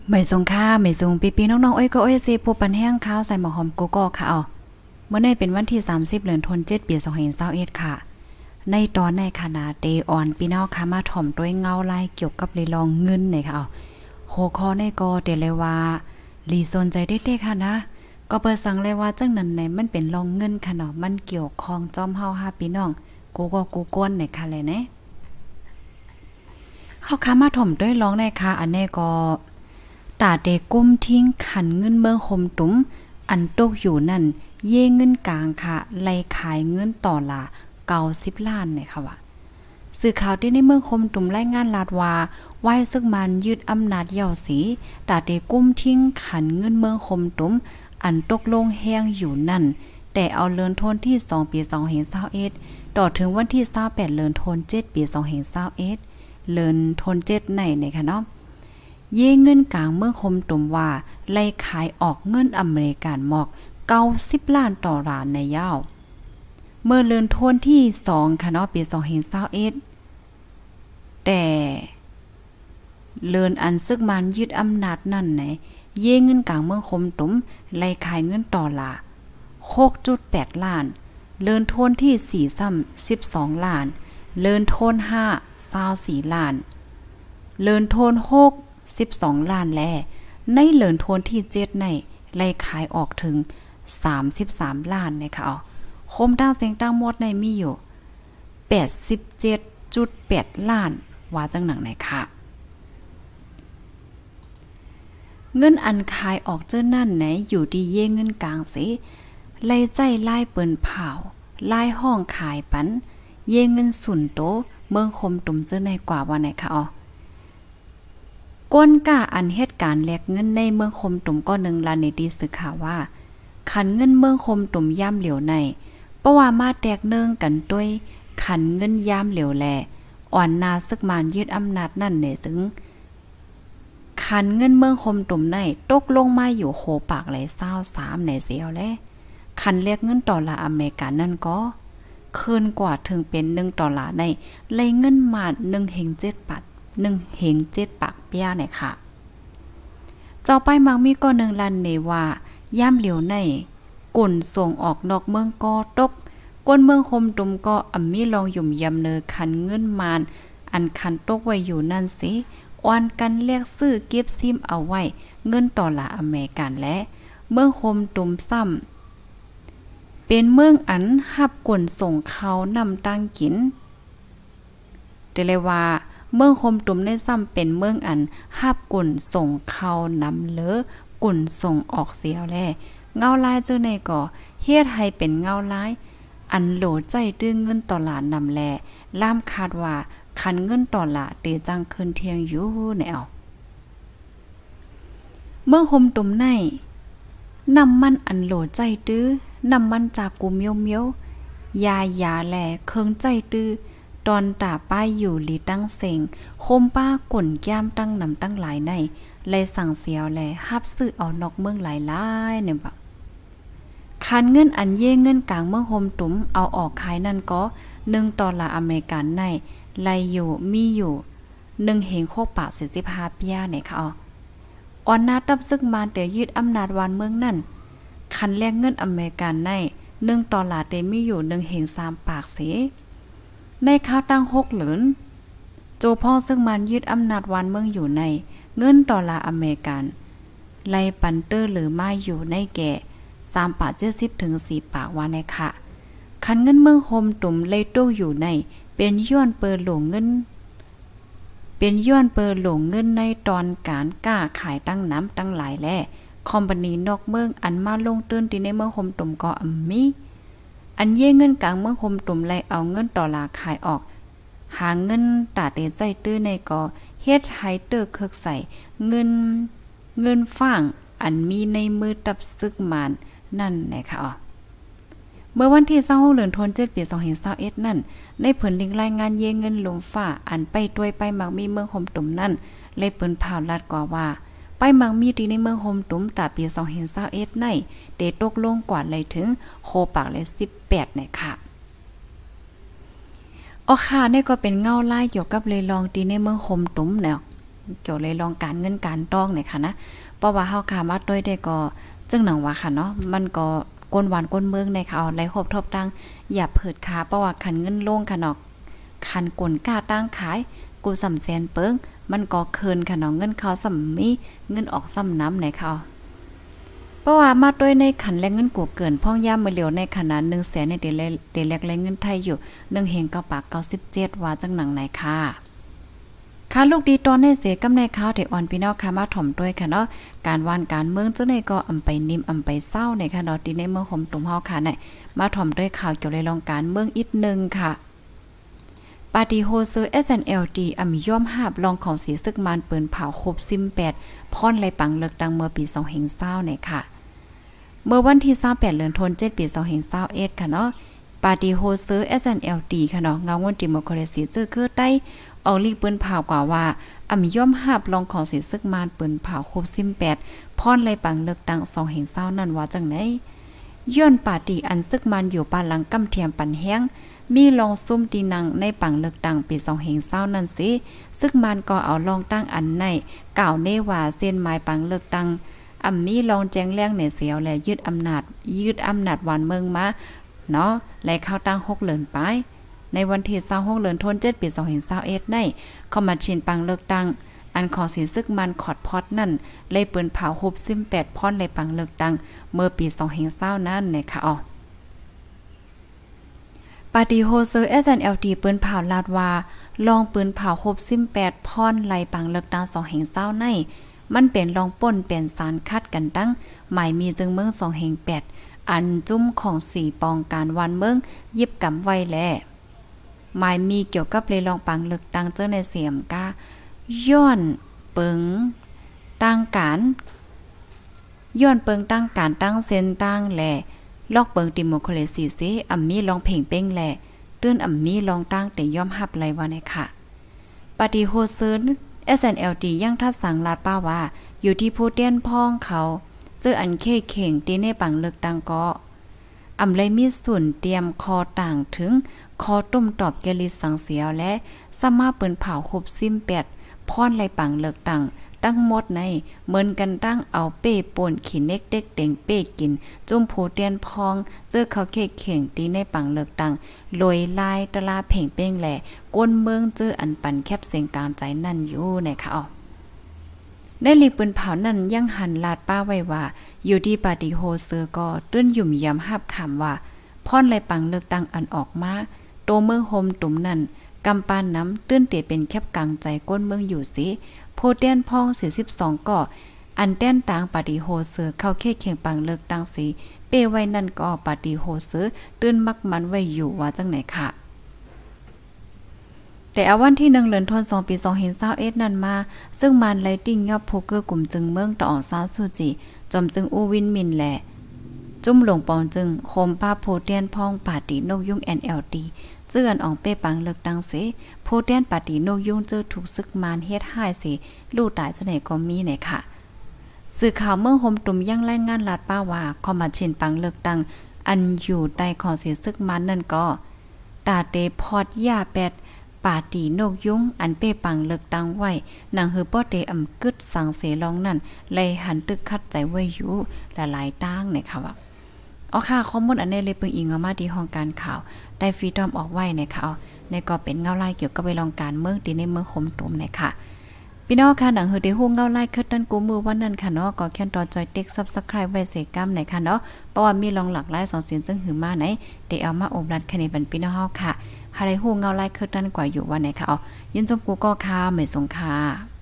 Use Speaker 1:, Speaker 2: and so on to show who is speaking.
Speaker 1: ไม่ทรงค่าไม่ทรงปีๆน้องๆอ้อยก็อ้อยเซผู้ปันแห้งข้าวใส่หมอหอมโกโก้ค่ะเมื่อในเป็นวันที่30เดือนธันวาคมปี2521ค่ะในตอนในคณะเดออนพี่น้องค่ะมาถ่อมด้วยเงาลายเกี่ยวกับเลยลองเงินเนี่ยค่ะโหคอในก็เตเลยว่าลีสนใจเด็กๆค่ะนะก็เปิดสั่งเลยว่าจังนั้นไหนมันเป็นลองเงินค่ะเนาะมันเกี่ยวข้องจอมเฮา5พี่น้องกูก็กูก้นเนี่ยค่ะเลยนะเฮาค่ะมาถ่อมด้วยร้องในค่ะอันนี้ก็ตาเดก้มทิ้งขันเงินเมืองคมตุ้มอันตกอยู่นั่นเย่เงินกลางค่ะไล่ขายเงินต่อละ90ล้านเนี่ยค่ะว่าสื่อข่าวที่ในเมืองคมตุ้มรายงานลาดว่าไหว้ซึกมันยึดอำนาจเย่าสีตาเดก้มทิ้งขันเงินเมืองคมตุ้มอันตกลงแห้งอยู่นั่นแต่เอาเลินโทนที่2ปี2521ต่อถึงวันที่28เลินโทน7ปี2521เลินโทน7ในค่ะเนาะเย่เงินกลางเมืองคมตุ่มว่าไล่ขายออกเงินอเมริกันหมอก90ล้านต่อล้านในยาวเมื่อเลือนโทนที่2ค่ะเนาะปี2021แต่เลือนอันซึกมันยึดอำนาจนั่นไหนเย่เงินกลางเมืองคมตุ่มไล่ขายเงินต่อละ 6.8 ล้านเลือนโทนที่4ซ้ำ12ล้านเลือนโทน5 24ล้านเลือนโทน6 12ล้านแลในเลินโทนที่7ในไล่ขายออกถึง33ล้านนะคะคมด้านเสียงตั้งหมดในมีอยู่ 87.8 ล้านว่าจังหนังไหนค่ะเงินอันขายออกเจ้านั่นไหนอยู่ดีเย่เงินกลางสิไล่ใจไล่เปิ้นเผาไล่ห้องขายปันเย่เงินสุนโตเมืองคมตุ่มเจ้าในกว่าว่าไหนค่ะก้นก้าอันเหตุการณ์แลกเงินในเมืองคมตุ่มก็นึงลาในดีสึกข่าวว่าขันเงินเมืองคมตุ่มย่ำเหลียวในเพราะว่ามาแตกเนื่องกันด้วยขันเงินย่ำเหลียวแลอ่อนนาซึกมานยึดอำนาจนั่นเนี่ยซึ่งขันเงินเมืองคมตุ่มในตกลงมาอยู่โคปากไหล23ในเสียวแลขันเรียกเงินต่อละอเมริกันนั่นก็คืนกว่าถึงเป็น1ดอลลาร์ในเลยเงินมา1.7 บาท1.7 ปากเปียเนี่ยค่ะเจ้าไปมักมีก็นึงลันเนว่าย่ำเหลียวในกุ่นส่งออกนอกเมืองก็ตกก้นเมืองคมตุมก็อ่ำมีลองหยุ่มยำเนอคันเงินมานอันคันตกไว้อยู่นั่นสิอ่อนกันเรียกซื้อเก็บซิมเอาไว้เงินต่อละอเมริกันและเมืองคมตุมซ้ำเป็นเมืองอันหับกุ่นส่งเขานำตั้งกินเดเลยว่าเมืองคมตุ่มในซ้ำเป็นเมืองอันหาบกุ่นส่งเข้านำเลอกุ่นส่งออกเสียวแลเงาลายเจ้าในก่อเฮ็ดให้เป็นเงาลายอันโหลใจตื้อเงินต่อหลานนำแลล่ามคาดว่าคันเงินต่อละเตจังคืนเที่ยงอยู่แนวเมืองคมตุ่มในนำมันอันโหลใจตื้อนำมันจากกูเมียวๆยาแลเคิงใจตื้อตอนตาป้ายอยู่หลีตั้งเสงคมป้าก่นย่ามตั้งนำตั้งหลายในเลยสั่งเสียวแลฮับซื้อเอานอกเมืองหลายๆเนี่ยบักคันเงินอันเย่เงินกลางเมืองโฮมตุ้มเอาออกขายนั่นก็1ดอลลาร์อเมริกันในไลอยู่มีอยู่1เฮงโคกปาก45ปีเนี่ยค่ะอ่อนนาตับซึกมาแต่ยืดอำนาจวานเมืองนั่นคันแลกเงินอเมริกันใน1ดอลลาร์เตมีอยู่1เฮง3ปากเสในข้าวตั้ง6เหรียญโจพ่อซึ่งมันยึดอำนาจวันเมืองอยู่ในเงินดอลลาร์อเมริกันไลปันเตอร์หรือมาอยู่ในแก่3 บาท 70 ถึง 4 ปากว่าในค่ะคันเงินเมืองโฮมตุ่มเลยโตอยู่ในเป็นย้อนเปิดหลงเงินในตอนการกล้าขายตั้งน้ำตั้งหลายแลคอมพานีนอกเมืองอันมาลงตื้นที่ในเมืองโฮมตุ่มก็มีอันเย่เงินกลางเมืองคมตุ่มไล่เอาเงินต่อลาขายออกหาเงินตาเตใจตื้อในก็เฮ็ดไฮเตอร์เคิกใส่เงินฟ่างอันมีในมือตับซึกมานนั่นนะคะเมื่อวันที่26เดือนธันวาคมปี2021นั่นได้เพิ่นลิงรายงานเย่เงินลมฟ้าอันไปด้วยไปมักมีเมืองคมตุ่มนั่นเลยเปิ้นผ่าลัดกว่าว่าไปมักมีที่ในเมืองโฮมตุ้มตาปี2021ในเตตกลงกว่าเลยถึงโคปากเลย18เนี่ยค่ะค่ะนี่ก็เป็นเงาลายเกี่ยวกับเลยลองตีในเมืองโฮมตุ้มแนวเกี่ยวเลยลองการเงินการต้องเนี่ยค่ะนะเพราะว่าเฮาขามาด้วยได้ก็จึงหนังว่าค่ะเนาะมันก็ก้นหวานก้นเมืองในค่ะเอาไหลครบทบตั้งอย่าเผิดขาเพราะว่าคันเงินลงค่ะเนาะคันกลกล้าตั้งขายกูสำแสนเปิงมันก็เคินค่ะเนาะเงินเขาสำมีเงินออกซ้ำน้ำในเขาเพราะว่ามาด้วยในขันและเงินกูเกินพ่องย่ามมือเหลียวในขนาด100,000ในเดแลกและเงินไทยอยู่1,997ว่าจังหนังไหนค่ะค่ะลูกดีตอนในเสียกำในข้าวเดอ่อนพี่น้องค่ะมาถ่อมด้วยค่ะเนาะการวานการเมืองจังได๋ก็อำไปนิ่มอำไปเศร้าในค่ะเนาะที่ในเมืองห่มตุ่มเฮาค่ะไหนมาถ่อมด้วยข่าวเกี่ยวกับรองการเมืองอีกนึงค่ะปาร์ตี้โฮเซอร์ SNLD อ่ำย่อมหาบลองของสีซึกมันปืนเผาครบ18พ่อนไหลปังเลิกดังเมื่อปี2020เนี่ยค่ะเมื่อวันที่28เดือนธันวาคมปี2021ค่ะเนาะปาร์ตี้โฮเซอร์ SNLD ค่ะเนาะเงาวนดิโมคราซีจื้อคือได้ออกลีกปืนเผากว่าว่าอ่ำย่อมหาบลองของสีซึกมันปืนเผาครบ18พ่อนไหลปังเลิกดัง2020นั่นว่าจังไหนย้อนปาร์ตี้อันซึกมันอยู่ปานหลังกำเทียมปันแห้งมีลองซุ่มตีนังในปังเลือกตั้งปี2020นั่นสิซึ่งมันก็เอาลองตั้งอันในกล่าวเนว่าเส้นหมายปังเลือกตั้งมีลองแจ้งแรงในเสียวและยึดอำนาจวันเมืองมาเนาะและเข้าตั้ง6เดือนไปในวันที่26เดือนธันวาคมปี2021ในคอมมาชินปังเลือกตั้งอันของสินซึกมันขอดพอดนั่นเลยปืนเผาฮุบ18พ่อนเลยปังเลือกตั้งเมื่อปี2020นั่นนะคะอ๋อปาร์ตี้โฮเซอร์ SNLD ปืนเผาลาดว่าลองปืนเผาครบ18พ่อนไหลปังเลือกตั้ง2020ในมันเป็นลองป่นเป็นสารคัดกันตั้งหมายมีจึงเมือง2008อันจุ้มของ4ปองการวันเมืองยิบกำไว้แลหมายมีเกี่ยวกับเลยลองปังเลือกตั้งเจ้าในเสียมกาย้อนเปิงตั้งการตั้งเส้นตั้งแลลอกเปิงดิโมคราซีซิมีลองเพ่งเป้งแหล่ตื้นมีลองตั้งแต่ย่อมหับไรว่าในค่ะปฏิโฮซึน SNLD ยังทัดสังลาดป้าว่าอยู่ที่ผู้เตี้ยนพ้องเขาเจออันเคเข่งตีในปังเลือกตั้งก็เลยมีส่วนเตรียมคอต่างถึงคอตุ้มตอบเกลิสังเสียวและสมาเปิ้นเผาครบ18พ่อนไหลปังเลือกตั้งตั้งหมดในเหมือนกันตั้งเอาเป้ป่นขี้เน็กเด็กเต็งเป้กินจุ่มโพเตียนพองเจอเขาเข่งตีในปังเลือกตั้งลอยลายตะลาเพ่งเป้งแหล่ก้นเมืองเจออันปันแคบเสียงกลางใจนั่นอยู่นะคะอ๋อได้ลีปืนเผานั่นยังหันลาดป้าไว้ว่าอยู่ที่ปาฏิโฮเซอร์ก็ตื้นหยุ่มยำหับคำว่าพ่อนไหลปังเลือกตั้งอันออกมาโตเมืองโฮมตุ่มนั่นกำปานน้ำตื้นเตเป็นแคบกลางใจก้นเมืองอยู่สิโพเตียนพอง42ก่ออันแต้นต่างปาฏิโฮเซอร์เข้าเข่งปังเลิกตั้งสีเป้ไว้นั่นก็ปาฏิโฮเซอร์ตื้นมักมันไว้อยู่ว่าจังไหนค่ะแต่เอาวันที่1เดือนธันวาคมปี2021นั่นมาซึ่งมันไลติ้งยอบโพเกอร์กลุ่มจึงเมืองต่อซาซูจิจอมจึงอูวินมินแหละจุ่มหลงปองจึงโคมป้าโพเตียนพองปาตินกยุ่ง NLD เจื้อนอองเป้ปังเลิกตั้งเสโพเตียนปาตินกยุ่งเจอถูกซึกมานเฮ็ดให้สิลูกตายจะไหนก็มีไหนค่ะสื่อข่าวเมืองโฮมตุ่มยังรายงานลาดป้าว่าคอมมาชินปังเลิกตั้งอันอยู่ใต้ของสิซึกมันนั่นก็ตาเตพอดย่าแปดปาตีนกยุงอันเป้ปังเลิกตั้งไว้นางฮือป้อเตอำกึดสังเสลองนั่นเลยหันตึกคัดใจไว้อยู่หลายๆตั้งเนี่ยค่ะว่าเอาค่ะข้อมูลอันนี้เลยเปิงอิงเอามาที่ห้องการข่าวได้ฟรีดอมออกไว้นะคะเอาในก็เป็นเงาไล่เกี่ยวกับไปลองการเมืองที่ในเมืองคมตุ่มนะคะพี่น้องค่ะหนังฮือได้ฮู้เงาไล่คึดนั่นกูมือวันนั้นค่ะเนาะก็แค่นต่อจอยติ๊ก Subscribe ไว้เสกำนะคะเนาะเพราะว่ามีลองหลากหลาย2เสียงซึ่งหือมาไหนได้เอามาอบรัดคะแนนบันพี่น้องเฮาค่ะหาได้ฮู้เงาไล่คึดนั่นกว่าอยู่วันไหนค่ะเอายินจมกูก็ค่ะไม่สงค่ะ